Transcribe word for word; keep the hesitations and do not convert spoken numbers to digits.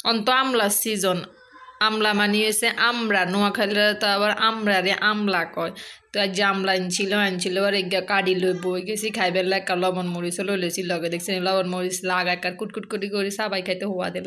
অন্ত আমলা সিজন আমলা মানে হয়েছে আমরা নোয়াখালীরা তো আবার আমরা রে আমলা কয় তো আজ যে আমলা আনছিল আনছিল আর এগা কাড়ি লই বই গেছি খাইবার লাগা লবণ মরিচ লই লইছি লগে দেখছি লবণ মরিচ লাগাই কার কুটকুট করি করি সবাই খাইতে হওয়া দিল